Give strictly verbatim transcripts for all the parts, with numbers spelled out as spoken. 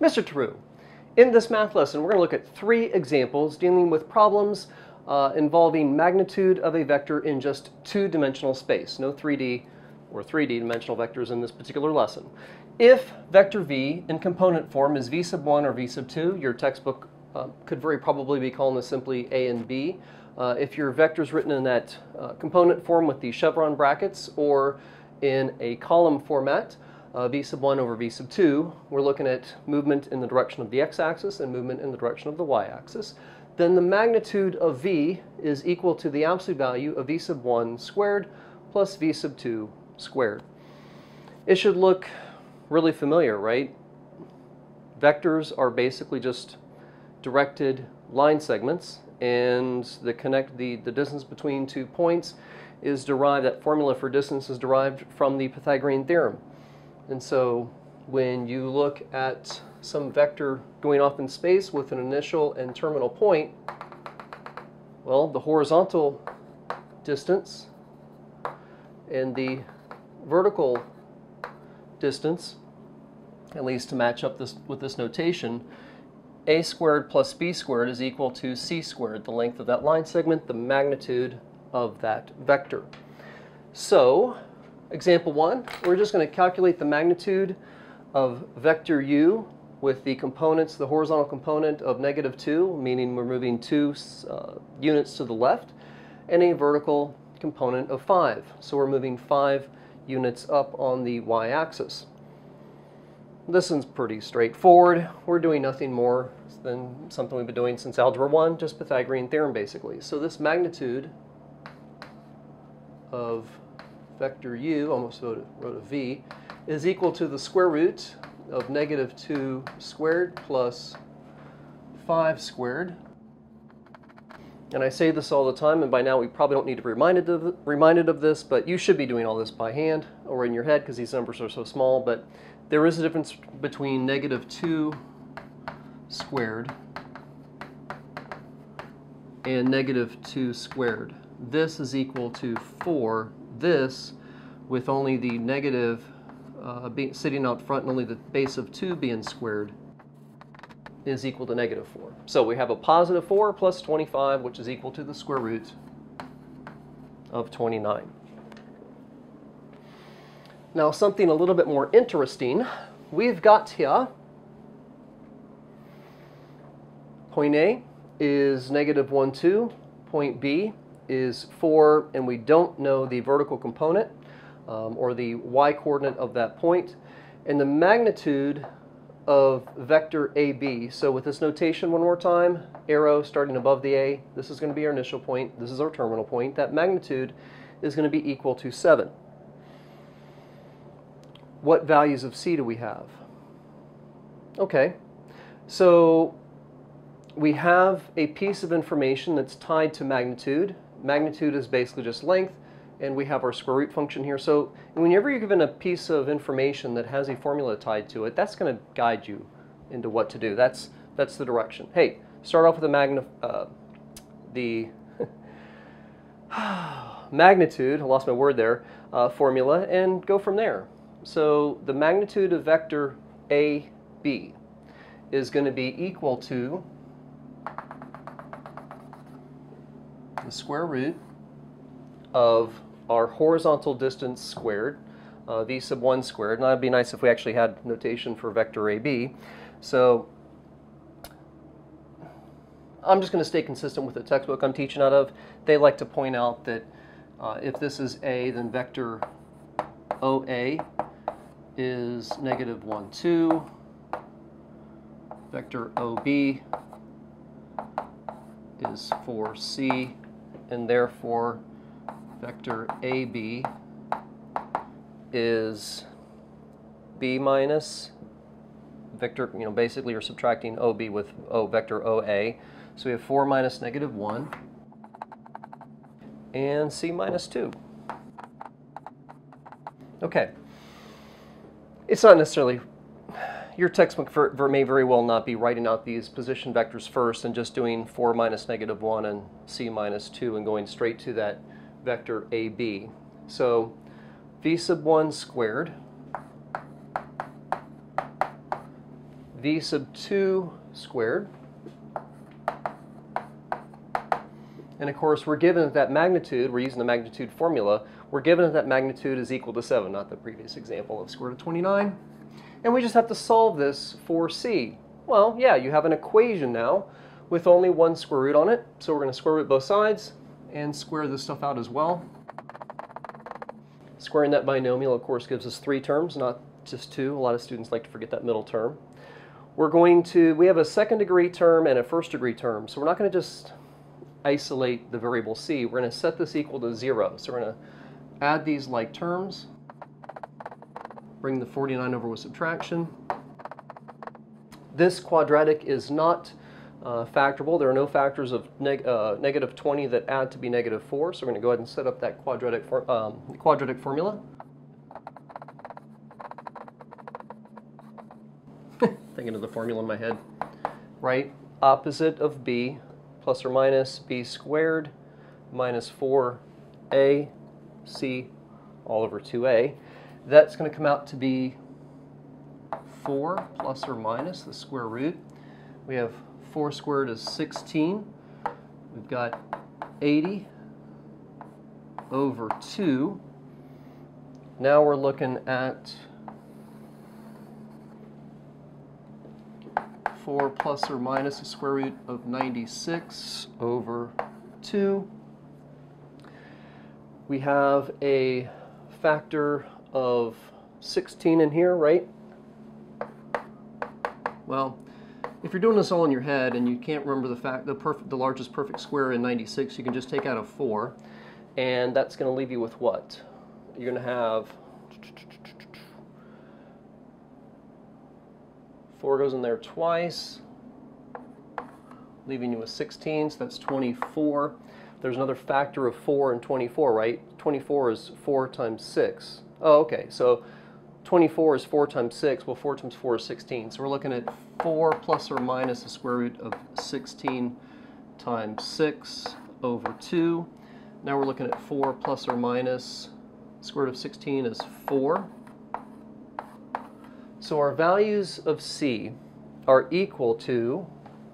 Mister Taru, in this math lesson we're going to look at three examples dealing with problems uh, involving magnitude of a vector in just two-dimensional space. No three D or three D dimensional vectors in this particular lesson. If vector v in component form is v sub one or v sub two, your textbook uh, could very probably be calling this simply a and b. Uh, if your vector is written in that uh, component form with the chevron brackets or in a column format, uh, v sub one over v sub two, we're looking at movement in the direction of the x-axis and movement in the direction of the y-axis. Then the magnitude of v is equal to the absolute value of v sub one squared plus v sub two squared. It should look really familiar, right? Vectors are basically just directed line segments, and the connect the, the distance between two points is derived, that formula for distance is derived from the Pythagorean theorem. And so when you look at some vector going off in space with an initial and terminal point, well, the horizontal distance and the vertical distance, at least to match up this with this notation, a squared plus b squared is equal to c squared, the length of that line segment, the magnitude of that vector. So, example one, we're just going to calculate the magnitude of vector u with the components, the horizontal component of negative two, meaning we're moving two uh, units to the left, and a vertical component of five. So we're moving five units up on the y-axis. This is pretty straightforward. We're doing nothing more than something we've been doing since Algebra one, just Pythagorean theorem basically. So this magnitude of vector u, almost wrote a, wrote a v, is equal to the square root of negative two squared plus five squared. And I say this all the time, and by now we probably don't need to be reminded of, reminded of this, but you should be doing all this by hand or in your head because these numbers are so small. But there is a difference between negative two squared and negative two squared. This is equal to four. This, with only the negative uh, be, sitting out front and only the base of two being squared, is equal to negative four. So we have a positive four plus twenty-five, which is equal to the square root of twenty-nine. Now something a little bit more interesting. We've got here point A is negative one, two. Point B is four, and we don't know the vertical component um, or the y-coordinate of that point. And the magnitude of vector A B, so with this notation one more time, arrow starting above the A, this is going to be our initial point, this is our terminal point, that magnitude is going to be equal to seven. What values of C do we have? Okay, so we have a piece of information that's tied to magnitude. Magnitude is basically just length, and we have our square root function here. So whenever you're given a piece of information that has a formula tied to it, that's going to guide you into what to do. That's that's the direction. Hey, start off with the magna, uh, the magnitude, I lost my word there, uh, formula, and go from there. So the magnitude of vector A B is going to be equal to the square root of our horizontal distance squared, uh, v sub one squared. Now, it'd be nice if we actually had notation for vector A B. So I'm just going to stay consistent with the textbook I'm teaching out of. They like to point out that uh, if this is A, then vector O A is negative one, two. Vector O B is four C, and therefore vector A B is B minus vector, you know, basically you're subtracting O B with O vector O A. So we have four minus negative one and C minus two. Okay. It's not necessarily, your textbook for, for may very well not be writing out these position vectors first and just doing four minus negative one and C minus two and going straight to that vector A B. So v sub one squared, v sub two squared. And of course, we're given that that magnitude, we're using the magnitude formula, we're given that that magnitude is equal to seven, not the previous example of square root of twenty-nine. And we just have to solve this for c. Well, yeah, you have an equation now with only one square root on it. So we're going to square root both sides and square this stuff out as well. Squaring that binomial, of course, gives us three terms, not just two. A lot of students like to forget that middle term. We're going to, we have a second degree term and a first degree term. So we're not going to just isolate the variable c. We're going to set this equal to zero. So we're going to add these like terms, bring the forty-nine over with subtraction. This quadratic is not uh, factorable. There are no factors of neg uh, negative twenty that add to be negative four. So we're going to go ahead and set up that quadratic, for um, quadratic formula. Thinking of the formula in my head. Right? Opposite of b plus or minus b squared minus four a c all over two a. That's going to come out to be four plus or minus the square root. We have four squared is sixteen. We've got eighty over two. Now we're looking at four plus or minus the square root of ninety-six over two. We have a factor of sixteen in here, right? Well, if you're doing this all in your head and you can't remember the fact the perfect the largest perfect square in ninety-six, you can just take out a four, and that's going to leave you with what? You're going to have four goes in there twice, leaving you with sixteen, so that's twenty-four. There's another factor of four and twenty-four, right? twenty-four is four times six. Oh, okay, so twenty-four is four times six. Well, four times four is sixteen. So we're looking at four plus or minus the square root of sixteen times six over two. Now we're looking at four plus or minus the square root of sixteen is four. So our values of c are equal to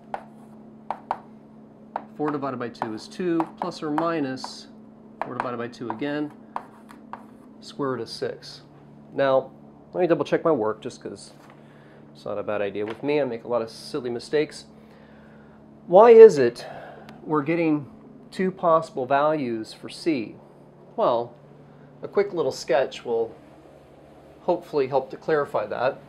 four divided by two is two, plus or minus four divided by two again, square root of six. Now, let me double check my work just because it's not a bad idea with me. I make a lot of silly mistakes. Why is it we're getting two possible values for c? Well, a quick little sketch will hopefully help to clarify that.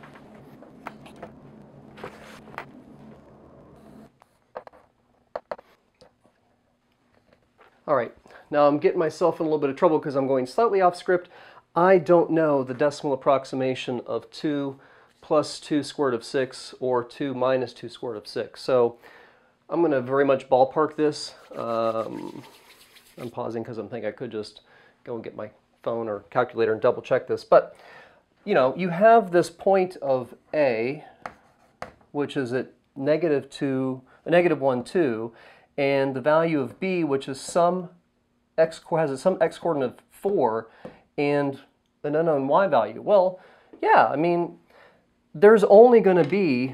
All right, now I'm getting myself in a little bit of trouble because I'm going slightly off script. I don't know the decimal approximation of two plus two squared of six or two minus two squared of six. So I'm going to very much ballpark this. Um, I'm pausing because I'm thinking I could just go and get my phone or calculator and double check this. But, you know, you have this point of A, which is at negative two, negative one, two, and the value of b, which is some x has some x coordinate of four, and an unknown y value. Well, yeah, I mean, there's only going to be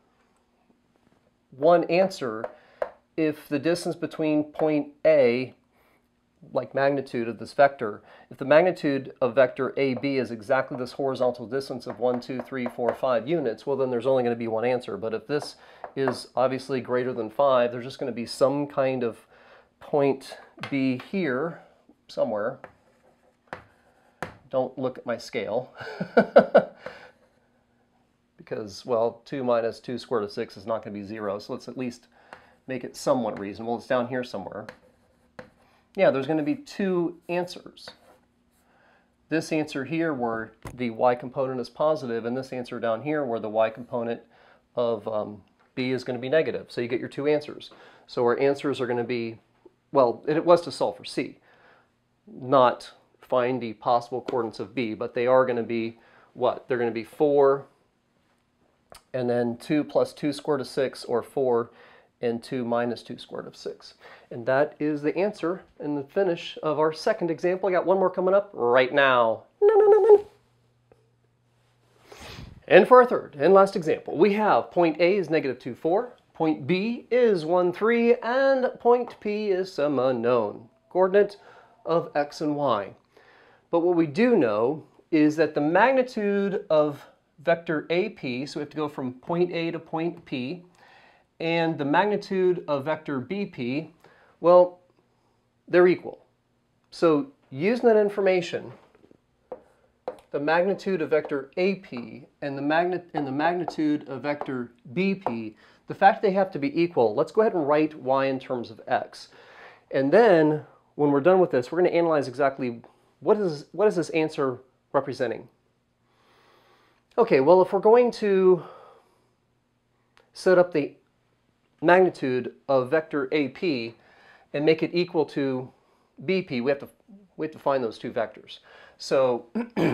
one answer if the distance between point A, like magnitude of this vector, if the magnitude of vector A B is exactly this horizontal distance of one, two, three, four, five units, well then there's only going to be one answer. But if this is obviously greater than five, there's just going to be some kind of point B here somewhere. Don't look at my scale. Because, well, two minus two squared of six is not going to be zero, so let's at least make it somewhat reasonable. It's down here somewhere. Yeah, there's going to be two answers. This answer here where the y component is positive, and this answer down here where the y component of um, b is going to be negative. So you get your two answers. So our answers are going to be, well, it was to solve for c, not find the possible coordinates of b, but they are going to be what? They're going to be four, and then two plus two squared of six, or four and two minus two squared of six. And that is the answer and the finish of our second example. I got one more coming up right now. No, no, no, no. And for our third and last example, we have point A is negative two, four, point B is one, three, and point P is some unknown coordinate of x and y. But what we do know is that the magnitude of vector A P, so we have to go from point A to point P, and the magnitude of vector B P, well, they're equal. So using that information, the magnitude of vector A P and the, magnet and the magnitude of vector B P, the fact they have to be equal, let's go ahead and write y in terms of x. And then, when we're done with this, we're going to analyze exactly what is, what is this answer representing. Okay, well, if we're going to set up the magnitude of vector A P and make it equal to B P, we have to, we have to find those two vectors. So,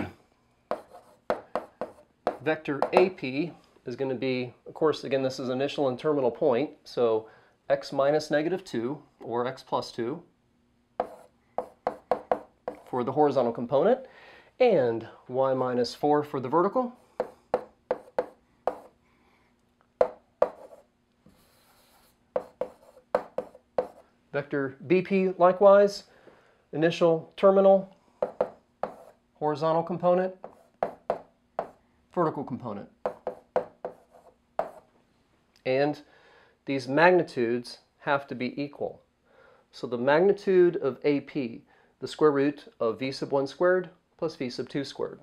vector A P is going to be, of course, again, this is initial and terminal point, so x minus negative two, or x plus two, for the horizontal component, and y minus four for the vertical. Vector B P, likewise, initial, terminal, horizontal component, vertical component. And these magnitudes have to be equal. So the magnitude of A P, the square root of v sub one squared plus v sub two squared.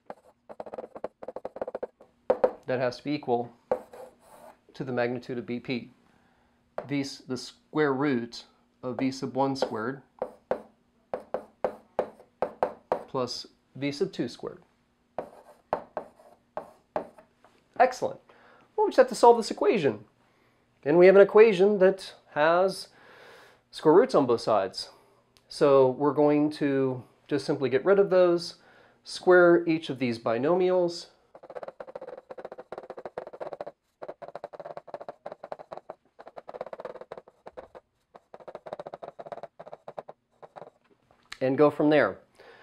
That has to be equal to the magnitude of B P. V, the square root of v sub one squared plus v sub two squared. Excellent. Well, we just have to solve this equation. And we have an equation that has square roots on both sides. So we're going to just simply get rid of those, square each of these binomials, and go from there.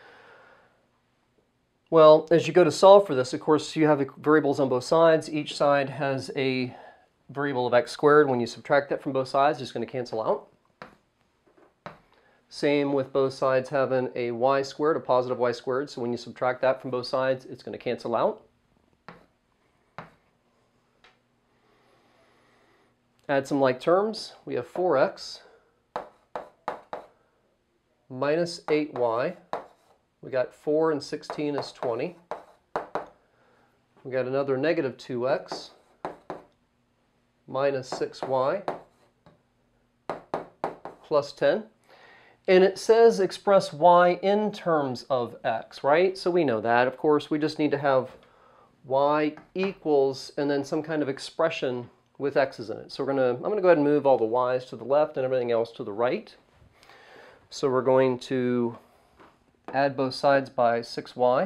Well, as you go to solve for this, of course, you have variables on both sides. Each side has a variable of x squared. When you subtract that from both sides, it's going to cancel out. Same with both sides having a y squared, a positive y squared. So when you subtract that from both sides, it's going to cancel out. Add some like terms. We have four x minus eight y. We got four and sixteen is twenty. We got another negative two x minus six y plus ten. And it says express y in terms of x, right? So we know that. Of course, we just need to have y equals and then some kind of expression with x's in it. So we're gonna, I'm going to go ahead and move all the y's to the left and everything else to the right. So we're going to add both sides by six y.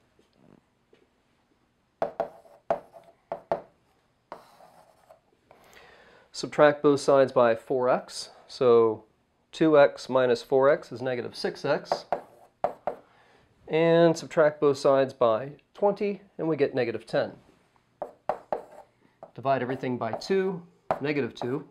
Subtract both sides by four x. So two x minus four x is negative six x. And subtract both sides by twenty, and we get negative ten. Divide everything by two, negative two.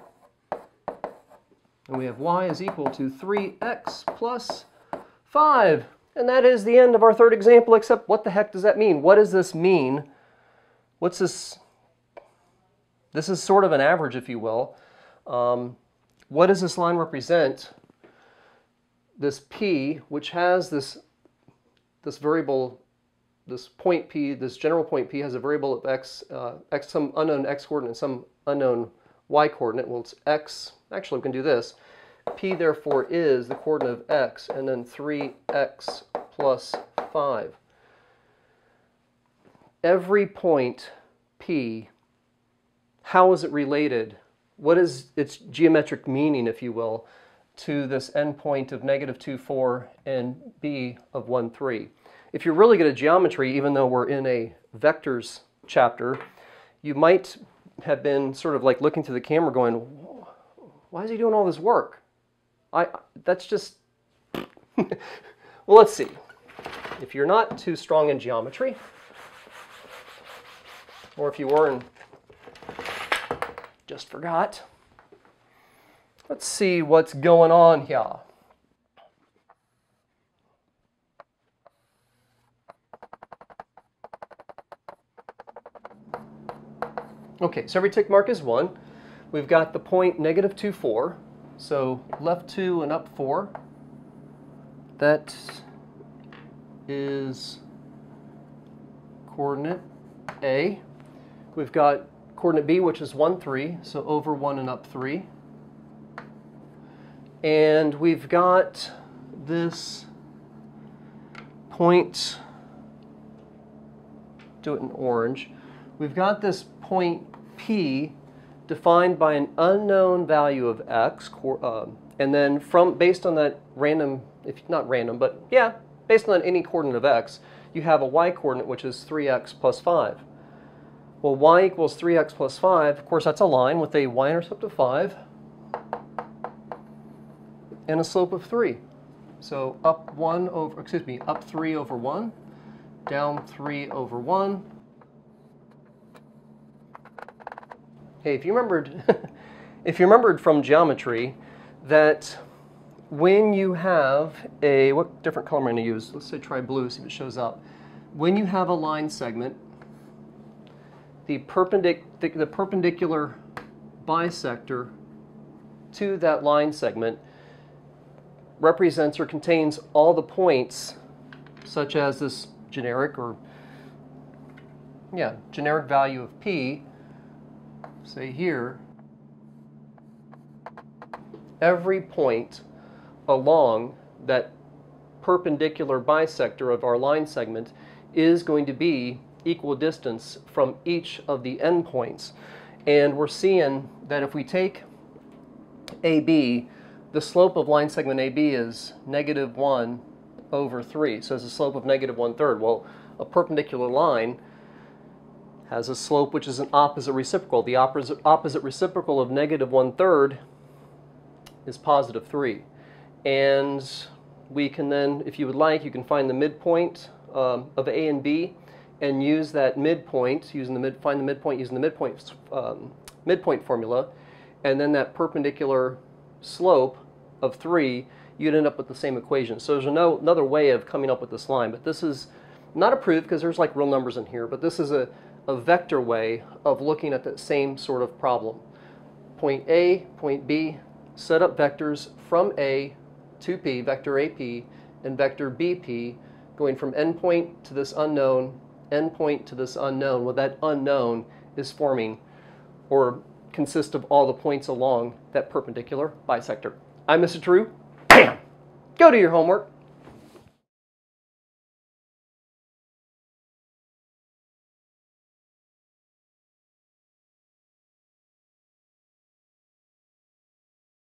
And we have y is equal to three x plus five. And that is the end of our third example, except what the heck does that mean? What does this mean? What's this? This is sort of an average, if you will. Um, what does this line represent? This p, which has this, this variable, this point p, this general point p has a variable of x, uh, x some unknown x coordinate and some unknown y coordinate. Well, it's x. Actually, we can do this. P, therefore, is the coordinate of x, and then three x plus five. Every point P, how is it related? What is its geometric meaning, if you will, to this endpoint of negative two, four and B of one, three? If you're really good at geometry, even though we're in a vectors chapter, you might have been sort of like looking through the camera going, why is he doing all this work? I, that's just, well, let's see. If you're not too strong in geometry, or if you were and just forgot, let's see what's going on here. Okay, so every tick mark is one. We've got the point negative two, four. So left two and up four. That is coordinate A. We've got coordinate B, which is one, three. So over one and up three. And we've got this point, do it in orange. We've got this point P defined by an unknown value of x, uh, and then from based on that random, if not random, but yeah, based on any coordinate of x, you have a y coordinate which is three x plus five. Well, y equals three x plus five, of course that's a line with a y-intercept of five and a slope of three. So up one over, excuse me, up three over one, down three over one. Hey, if you remembered, if you remembered from geometry that when you have a, what different color am I going to use? Let's say try blue, see if it shows up. When you have a line segment, the, perpendic the, the perpendicular bisector to that line segment represents or contains all the points, such as this generic or, yeah, generic value of P, say here, every point along that perpendicular bisector of our line segment is going to be equal distance from each of the endpoints. And we're seeing that if we take A B, the slope of line segment A B is negative one over three. So it's a slope of negative one third. Well, a perpendicular line has a slope which is an opposite reciprocal. The opposite, opposite reciprocal of negative one third is positive three. And we can then, if you would like, you can find the midpoint um, of A and B and use that midpoint, using the mid, find the midpoint using the midpoint, um, midpoint formula, and then that perpendicular slope of three, you'd end up with the same equation. So there's no, another way of coming up with this line, but this is not approved because there's like real numbers in here, but this is a a vector way of looking at that same sort of problem. Point A, point B, set up vectors from A to P, vector A P, and vector B P, going from endpoint to this unknown, endpoint to this unknown. Well, that unknown is forming or consists of all the points along that perpendicular bisector. I'm Mister True. Bam! Go do your homework.